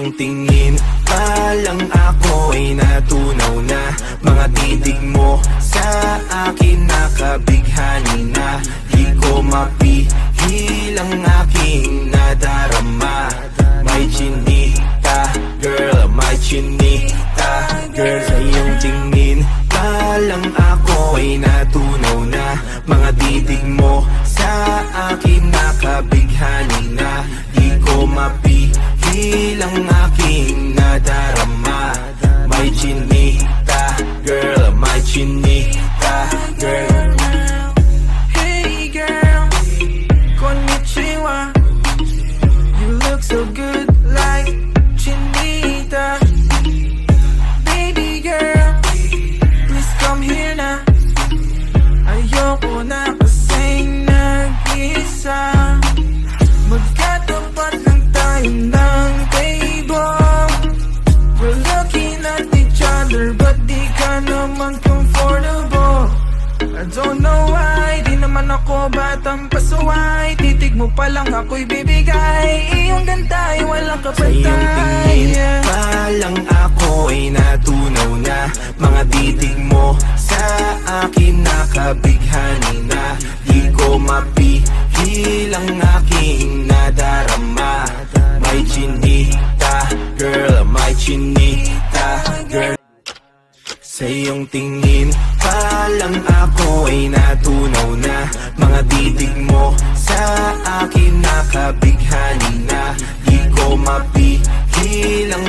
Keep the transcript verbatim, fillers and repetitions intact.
iyong tingin pa lang ako ay natunaw na. Mga titig mo sa akin nakabighani na. Di ko mapihil ang aking nadarama. May chinita, girl, may chinita, girl. Sa iyong tingin pa lang ako ay natunaw na. Mga titig mo sa akin nakabighani na. Di ko mapihil ang aking nadarama. May chinita, girl, may chinita, girl. Hey girl, konnichiwa. You look so good like chinita. Baby girl, please come here na. Ayoko na kasing nag-isa. Magkatapat lang tayo ng table. We're looking at each other but di ka naman comfortable. I don't know why, di naman ako batang pasuway. Titig mo pa lang ako'y bibigay. Iyong ganda ay walang kapatay. Sa iyong tingin pa lang ako ay natunaw na. Mga titig mo sa akin nakabighani na. Di ko mapihil ang aking nadarama. May chinita, girl, may chinita, girl. Sa iyong tingin pa lang ako ay natunaw na. Mga titig mo sa akin nakabighani na. Di ko mapihil ang